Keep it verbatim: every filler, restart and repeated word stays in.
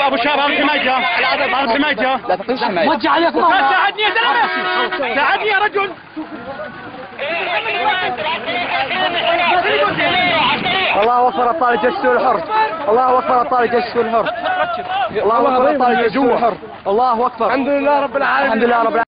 ابو شاب هذا ما جاء، هذا ما جاء. لا تقلش معي. وجه عليك ساعدني يا زلمه، ساعدني يا رجل. الله اكبر الطالب جسوا الحر. الله اكبر الطالب جسوا الحر. الله اكبر الطالب جسوا الحر. الله اكبر. الحمد لله رب العالمين. الحمد لله رب العالمين.